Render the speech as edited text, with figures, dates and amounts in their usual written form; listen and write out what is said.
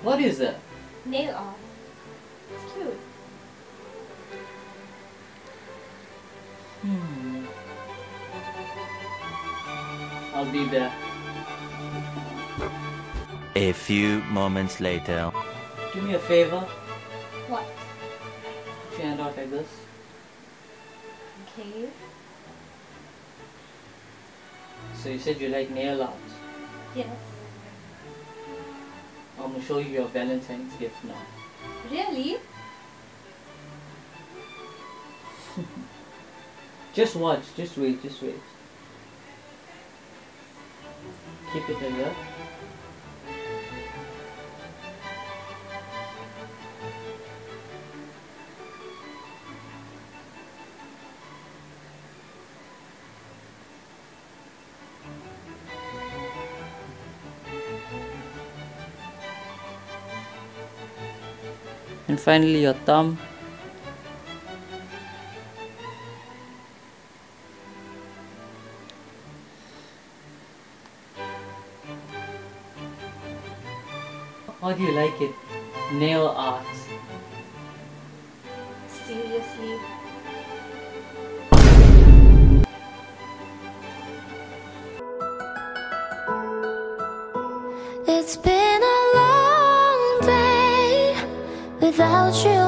What is that? Nail art. It's cute. I'll be there. A few moments later. Do me a favor. What? Put your hand out like this. Okay. So you said you like nail art. Yes. I'm gonna show you your Valentine's gift now. Really? Just watch. Just wait. Just wait. Keep it like that. And finally your thumb. How do you like it? Nail art. Seriously? It's been a long day without you